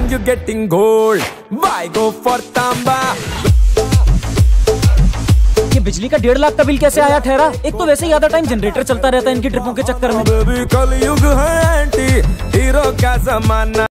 when you getting gold, why go for तांबा। ये बिजली का 1.5 लाख का बिल कैसे आया ठहरा? एक तो वैसे ही आधा टाइम जनरेटर चलता रहता है इनकी ट्रिपों के चक्कर में। बेबी कलयुग है एंटी हीरो का जमाना।